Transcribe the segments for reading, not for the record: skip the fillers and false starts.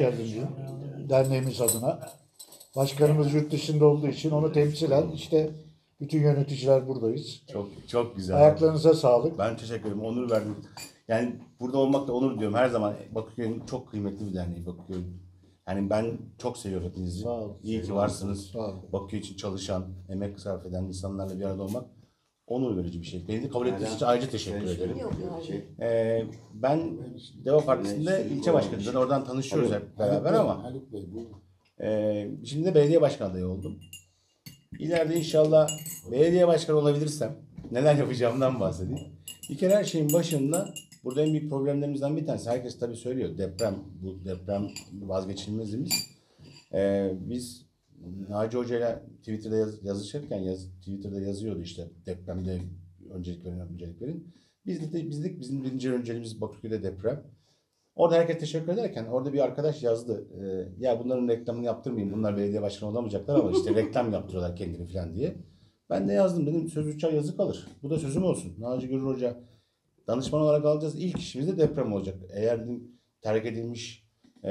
Geldim diyor. Derneğimiz adına. Başkanımız yurt dışında olduğu için onu temsilen işte bütün yöneticiler buradayız. Çok güzel. Ayaklarınıza sağlık. Ben teşekkür ederim. Onur verdim. Yani burada olmakla onur diyorum. Her zaman Bakırköy'ün çok kıymetli bir derneği Bakırköy. Yani ben çok seviyorum hepinizi. Sağ olun. İyi ki varsınız. Sağ olun. Bakırköy için çalışan, emek sarf eden insanlarla bir arada olmak onur verici bir şey. Beni de kabul ettiğiniz için ayrıca teşekkür ederim. Ben Deva Partisi'nde ilçe başkanıyım. Zaten oradan tanışıyoruz hep beraber ama şimdi de belediye başkanı adayı oldum. İleride inşallah belediye başkanı olabilirsem neler yapacağımdan bahsedeyim. Bir kere her şeyin başında burada en büyük problemlerimizden bir tanesi. Herkes tabii söylüyor. Deprem, bu deprem vazgeçilmezimiz. Biz Naci Hoca'yla Twitter'da yazışırken Twitter'da yazıyordu işte depremde öncelik verin. Bizim birinci önceliğimiz Bakırköy'de deprem. Orada herkes teşekkür ederken orada bir arkadaş yazdı. Ya bunların reklamını yaptırmayayım. Bunlar belediye başkanı olamayacaklar ama işte reklam yaptırıyorlar kendini falan diye. Ben de yazdım. Dedim söz uçar yazı kalır. Bu da sözüm olsun. Naci Görür Hoca danışman olarak alacağız. İlk işimiz de deprem olacak. Eğer dedim, terk edilmiş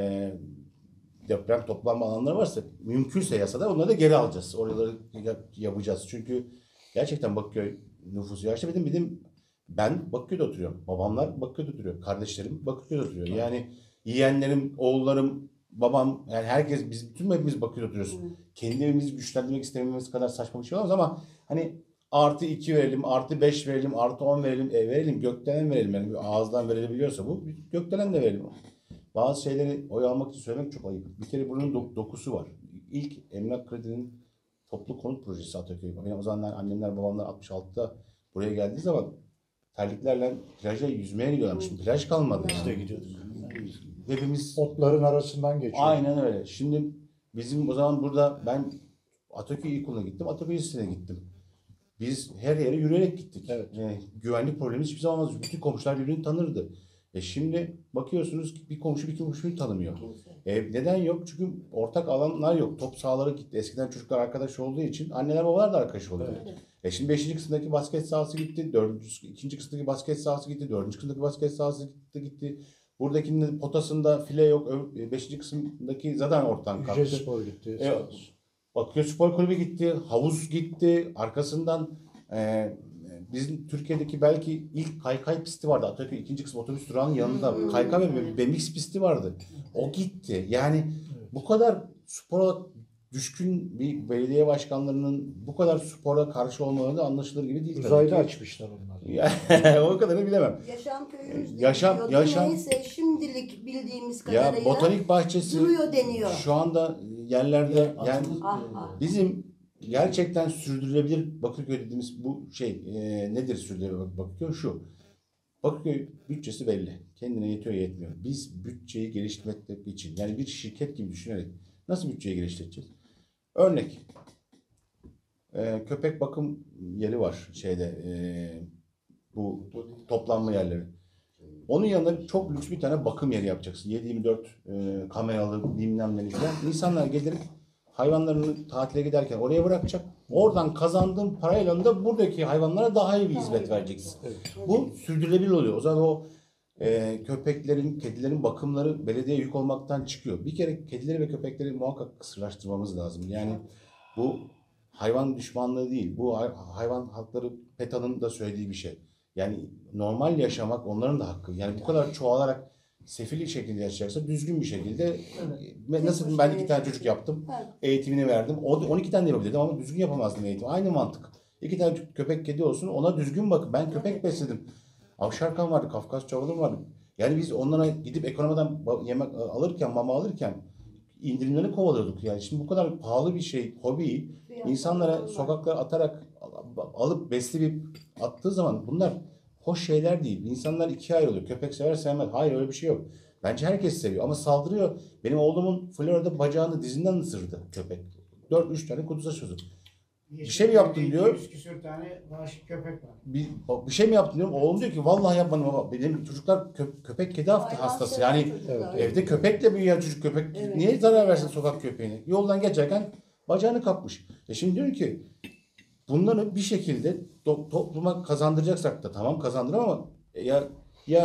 deprem toplanma alanları varsa mümkünse yasada onları da geri alacağız. Oraları yapacağız. Çünkü gerçekten Bakırköy nüfusu yaşlı. Dedim ben Bakırköy'de oturuyorum. Babamlar Bakırköy'de oturuyor. Kardeşlerim Bakırköy'de oturuyor. Yani yeğenlerim, oğullarım, babam yani herkes bütün hepimiz Bakırköy'de oturuyoruz. Kendi evimizi güçlendirmek istememiz kadar saçma bir şey olamaz ama hani +2 verelim, +5 verelim, +10 verelim, verelim, gökdelen verelim. Yani ağızdan verilebiliyorsa bu gökdelen de verelim. Bazı şeyleri oy almak için söylemek çok ayıp. Bir kere bunun dokusu var. İlk Emlak Kredi'nin toplu konut projesi Ataköy. Benim o zamanlar annemler babamlar 66'da buraya geldiği zaman terliklerle plaja yüzmeye gidiyorlarmış. Şimdi plaj kalmadı. Biz de gidiyorduk. Hepimiz Otların arasından geçiyor. aynen öyle. Şimdi bizim o zaman burada ben Ataköy İlkokulu'na gittim. Ataköy Lisesi'ne gittim. Biz her yere yürüyerek gittik. Evet. Güvenlik problemi hiçbir zaman olmaz. Bütün komşular birbirini tanırdı. Şimdi bakıyorsunuz bir komşu bir komşuyu tanımıyor. Neden yok? Çünkü ortak alanlar yok. Top sahaları gitti. Eskiden çocuklar arkadaş olduğu için anneler babalar da arkadaş oluyor. Evet. Şimdi 5. kısımdaki basket sahası gitti. 2. kısımdaki basket sahası gitti. 4. kısımdaki basket sahası gitti. Buradakinin potasında file yok. 5. kısımdaki zaten ortadan kalktı. Yüce Spor gitti. Bakırköy Spor Kulübü gitti. Havuz gitti. Arkasından bizim Türkiye'deki belki ilk kaykay pisti vardı. Ataköy 2. kısım otobüs durağının yanında kaykay ve BMX pisti vardı. O gitti. Yani bu kadar spora düşkün bir belediye başkanlarının bu kadar spora karşı olmaları da anlaşılır gibi değil. Uzayda açmışlar onlar. O kadarını bilemem. Yaşam köyümüzde Yaşam neyse şimdilik bildiğimiz kadarıyla ya botanik bahçesi duruyor deniyor. Şu anda yerlerde yani bizim gerçekten sürdürülebilir Bakırköy dediğimiz bu nedir sürdürülebilir Bakırköy? Şu. Bakırköy bütçesi belli. Kendine yetiyor yetmiyor. Biz bütçeyi geliştirmek için yani bir şirket gibi düşünerek nasıl bütçeyi geliştireceğiz? Örnek. Köpek bakım yeri var bu toplanma yerleri. Onun yanında çok lüks bir tane bakım yeri yapacaksın. 7/24 kameralı bilmem ne falan. İnsanlar gelir hayvanlarını tatile giderken oraya bırakacak. Oradan kazandığın parayla da buradaki hayvanlara daha iyi bir hizmet vereceksin. Evet. Bu sürdürülebilir oluyor. O zaman o köpeklerin, kedilerin bakımları belediye yük olmaktan çıkıyor. Bir kere kedileri ve köpekleri muhakkak kısırlaştırmamız lazım. Yani bu hayvan düşmanlığı değil. Bu hayvan hakları PETA'nın da söylediği bir şey. Yani normal yaşamak onların da hakkı. Yani bu kadar çoğalarak sefil şekilde yaşayacaksa düzgün bir şekilde nasıl ben 2 tane çocuk yaptım. Eğitimini verdim. 12 tane de yapabilirdim ama düzgün yapamazdım eğitimi. Aynı mantık. 2 tane köpek kedi olsun ona düzgün bakın. Ben köpek besledim. Avşarkan vardı, Kafkas çobanım vardı. Yani biz onlara gidip ekonomiden yemek alırken, mama alırken indirimlerini kovalıyorduk. Yani şimdi bu kadar pahalı bir şey, hobiyi insanlara sokaklara atarak alıp besleyip attığı zaman bunlar hoş şeyler değil. İnsanlar ikiye ayrılıyor. Köpek sever sevmez. Hayır öyle bir şey yok. Bence herkes seviyor ama saldırıyor. Benim oğlumun Florya'da bacağını dizinden ısırdı köpek. 4-3 tane kutuza çözüm. Bir şey mi yaptın diyor. 100 küsür tane vahşi köpek var. Bir şey mi yaptın diyorum. Oğlum diyor ki vallahi yapmadım baba. Benim çocuklar köpek kedi hastası. Yani evde köpekle büyüyen çocuk köpek niye zarar versin sokak köpeğine? Yoldan geçerken bacağını kapmış. Şimdi diyorum ki bunları bir şekilde topluma kazandıracaksak da tamam kazandır ama ya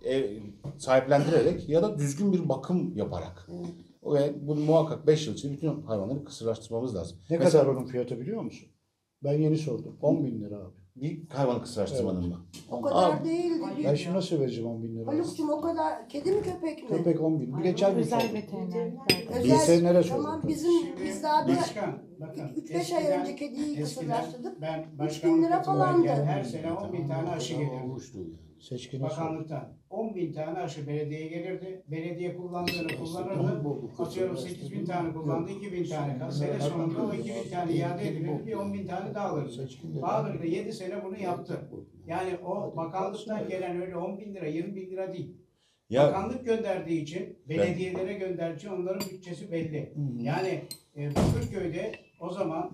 sahiplendirerek ya da düzgün bir bakım yaparak. Ve bu muhakkak 5 yıl içinde bütün hayvanları kısırlaştırmamız lazım. Ne Mesela kadar onun fiyatı biliyor musun? Ben yeni sordum. 10.000 lira abi. bir hayvanı kısırlaştırmanın mı? O kadar Abi, değildi. Ben şimdi nasıl vereceğim 10.000 lira? Haluk'cum o kadar kedi mi köpek mi? Köpek 10.000. Bir geçen gün Özel sordum. veteriner. Veterinere Tamam sordum. biz daha bir Başkan, bakın. 3-5 ay eskiden- önce kediyi eskiden kısırlaştırdık. Ben 3.000 lira falandı. Her sene 10.000 tane aşı gelirdi. Seçkine sordum. Bakanlıktan 10.000 tane aşı belediyeye gelirdi. Belediye kullandığını kullanırdı. Atıyorum 8.000 tane kullandı, 2.000 tane kaldı. Sene sonunda o 2.000 tane iade edilirdi, bir 10.000 tane daha alırdı. Bağdır'da 7 sene bunu yaptı. Yani o bakanlıktan gelen öyle 10.000 lira, 20.000 lira değil. Ya Bakanlık gönderdiği için, belediyelere gönderdiği için onların bütçesi belli. Yani Bakırköy'de o zaman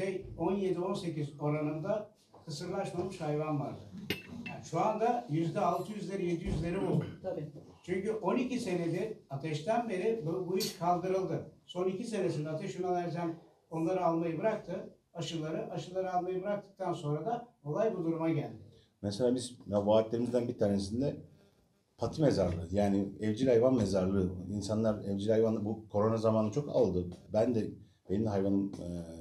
%17-18 oranında kısırlaşmamış hayvan vardı. Yani şu anda %600'leri 700'leri buldu. Tabii. Çünkü 12 senedir ateşten beri bu iş kaldırıldı. Son 2 senesinde Ateş Ünal Erzem onları almayı bıraktı. Aşıları almayı bıraktıktan sonra da olay bu duruma geldi. mesela biz vaatlerimizden bir tanesinde pati mezarlığı, yani evcil hayvan mezarlığı. İnsanlar evcil hayvan bu korona zamanı çok aldı. Benim de hayvanım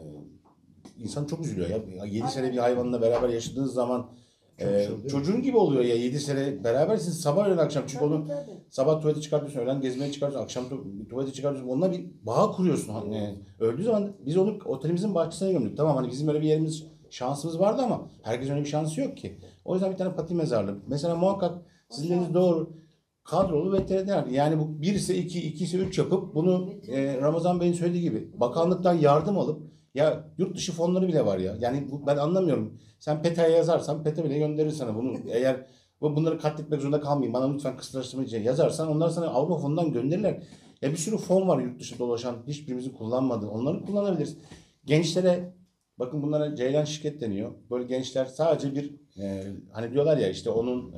insan çok üzülüyor ya. 7 sene bir hayvanla beraber yaşadığınız zaman çocuğun gibi oluyor ya. 7 sene berabersiniz, sabah öğlen akşam. Çünkü onu Tabii. sabah tuvalete çıkartıyorsun, öğlen gezmeye çıkartıyorsun, akşam tuvalete çıkartıyorsun. Onunla bir bağ kuruyorsun. Öldüğü zaman biz onu otelimizin bahçesine gömdük. Tamam, hani bizim öyle bir yerimiz, şansımız vardı ama herkesin öyle bir şansı yok ki. O yüzden bir tane pati mezarlığı. Mesela muhakkak sizin dediğiniz doğru. Kadrolu veteriner. Yani bu 1 ise 2, 2 ise 3 yapıp bunu Ramazan Bey'in söylediği gibi bakanlıktan yardım alıp, ya yurt dışı fonları bile var ya. Yani ben anlamıyorum. Sen PETA'ya yazarsan PETA bile gönderir sana bunu. Eğer bunları katletmek zorunda kalmayayım, bana lütfen kısırlaştırma diye yazarsan onlar sana Avrupa fonundan gönderirler. Ya bir sürü fon var yurt dışı dolaşan, hiçbirimizin kullanmadığı. Onları kullanabiliriz. Gençlere, bakın bunlara ceylan şirket deniyor. Böyle gençler sadece hani diyorlar ya, işte onun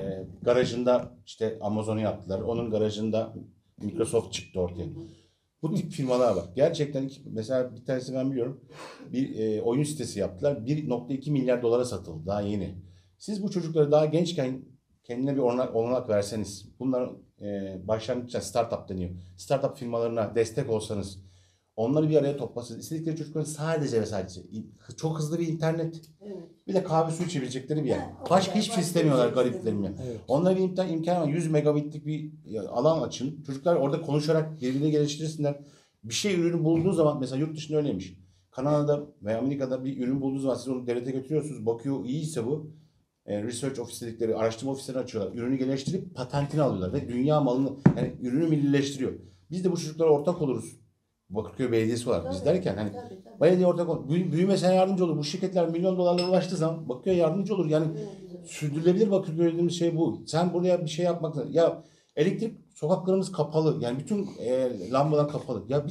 garajında işte Amazon'u yaptılar. Onun garajında Microsoft çıktı ortaya. Bu tip firmalar var. Gerçekten mesela bir tanesi ben biliyorum. Bir oyun sitesi yaptılar. 1,2 milyar dolara satıldı. Daha yeni. Siz bu çocukları daha gençken kendine bir olanak verseniz, bunların başlangıçta startup deniyor. Startup firmalarına destek olsanız, onları bir araya toplasanız, istedikleri çocukların sadece ve sadece çok hızlı bir internet, Evet. bir de kahve suyu içebilecekleri bir yer. Ha, o Başka kadar. hiçbir şey Başka istemiyorlar bir şey gariplerim ya. Evet. Onlara bir imkan var. 100 megabitlik bir alan açın. Çocuklar orada konuşarak birbirini geliştirsinler. Bir ürünü bulduğu zaman, mesela yurt dışında öyleymiş. Kanada'da veya Amerika'da bir ürün bulduğu zaman siz onu devlete götürüyorsunuz. Bakıyor iyiyse bu. Research office dedikleri araştırma ofislerini açıyorlar. Ürünü geliştirip patentini alıyorlar ve dünya malını, yani ürünü millileştiriyor. Biz de bu çocuklara ortak oluruz. Bakırköy Belediyesi olarak biz Tabii, derken hani tabii, tabii. belediye ortak olur. Büyümesine yardımcı olur. Bu şirketler milyon dolarlara ulaştığı zaman Bakırköy yardımcı olur. Yani sürdürülebilir Bakırköy dediğimiz şey bu. Sen buraya bir şey yapmak lazım. Ya elektrik, sokaklarımız kapalı. Yani bütün lambalar kapalı. Ya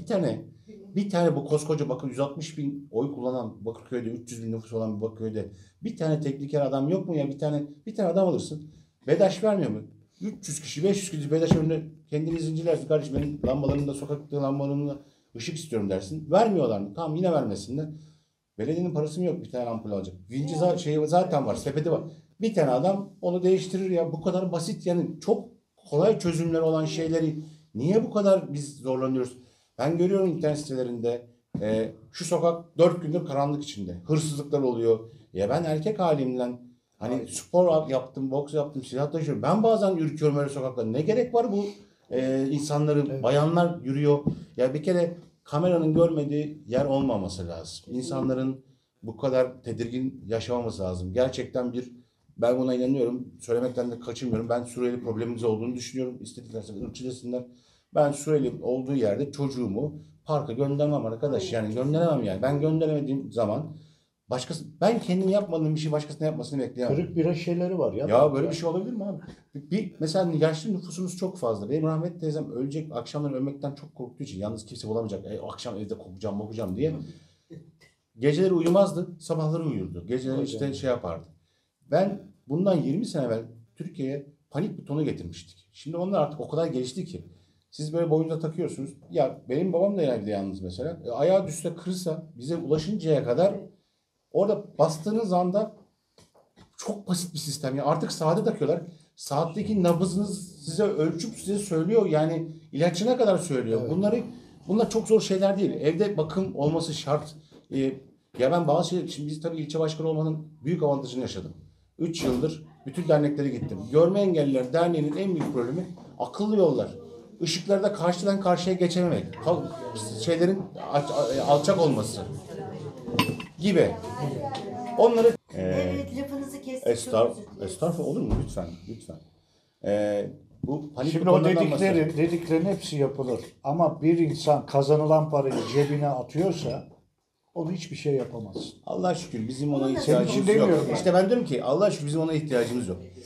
bir tane bu koskoca, bakın 160 bin oy kullanan Bakırköy'de, 300 bin nüfus olan bir Bakırköy'de bir tane tekniker adam yok mu ya? Bir tane adam alırsın. BEDAŞ vermiyor mu? 300 kişi, 500 kişi BEDAŞ önüne kendini zincirlersin. Kardeşim benim lambalarımda, sokakta lambalarımda ışık istiyorum dersin. Vermiyorlar mı? Tamam, yine vermesinler. Belediyenin parası mı yok bir tane ampul alacak? Vinci zaten var, sepeti var. Bir tane adam onu değiştirir ya. Bu kadar basit, yani çok kolay çözümleri olan şeyleri niye bu kadar biz zorlanıyoruz? Ben görüyorum internet sitelerinde şu sokak 4 gündür karanlık içinde. Hırsızlıklar oluyor. Ya ben erkek halimden hani spor yaptım, boks yaptım, silah taşıyorum. Ben bazen ürküyorum öyle sokaklarda. Ne gerek var bu insanların, Evet. bayanlar yürüyor. Ya bir kere kameranın görmediği yer olmaması lazım. İnsanların bu kadar tedirgin yaşamaması lazım. Gerçekten ben buna inanıyorum. Söylemekten de kaçınmıyorum. Ben Suriyeli problemimiz olduğunu düşünüyorum. İstediklerse ırkçı desinler. Ben Suriyeli olduğu yerde çocuğumu parka göndermem arkadaş. Yani gönderemem yani. Ben gönderemediğim zaman ben kendim yapmadığım bir şey başkasına yapmasını bekleyemem. Kırık bira şeyleri var ya. Ya böyle bir şey olabilir mi abi? Mesela yaşlı nüfusumuz çok fazla. Benim rahmetli teyzem ölecek, akşamları ölmekten çok korktuğu için, yalnız kimse bulamayacak. Akşam evde kokacağım diye. Geceleri uyumazdı, sabahları uyurdu. Geceleri işte şey yapardı. Ben bundan 20 sene evvel Türkiye'ye panik butonu getirmiştik. Şimdi onlar artık o kadar gelişti ki. Siz böyle boynunuza takıyorsunuz. Ya benim babam da evde yalnız mesela. Ayağı düşse, kırsa, bize ulaşıncaya kadar orada bastığınız anda çok basit bir sistem. Yani artık sade takıyorlar. Saatteki nabzınız size ölçüp size söylüyor. Yani ilaçına kadar söylüyor. Bunlar çok zor şeyler değil. Evde bakım olması şart. Ya ben bazı şeyler, şimdi biz tabii ilçe başkanı olmanın büyük avantajını yaşadım. 3 yıldır bütün derneklere gittim. Görme Engelliler Derneği'nin en büyük problemi akıllı yollar. Işıklarda karşıdan karşıya geçememek. Şeylerin alçak olması gibi. Onları Evet, lafınızı kestim. estağfurullah, olur mu? Lütfen. Lütfen. Bu panik Şimdi o butonlardan bahsediyorum. dediklerin hepsi yapılır. Ama bir insan kazanılan parayı cebine atıyorsa onu hiçbir şey yapamazsın. Allah'a şükür bizim ona Senin için ihtiyacımız yok. demiyorum ben. İşte ben diyorum ki Allah'a şükür bizim ona ihtiyacımız yok.